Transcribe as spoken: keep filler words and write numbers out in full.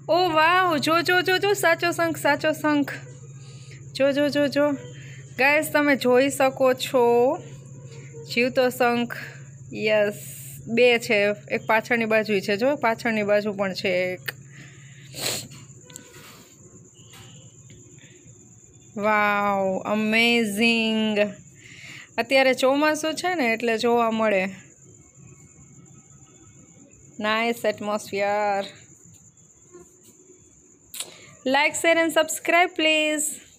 ઓ વાવ, જો જો જો જો સાચો શંખ, સાચો શંખ, જો જો જો જો ગાઈસ, તમે જોઈ શકો છો જીવતો શંખ. યસ, બે છે, એક પાછળની બાજુ છે, જો પાછળની બાજુ પણ છે એક. Wow, amazing. અત્યારે ચોમાસું છે ને એટલે જોવા મળે. Nice atmosphere. Like, share and subscribe please.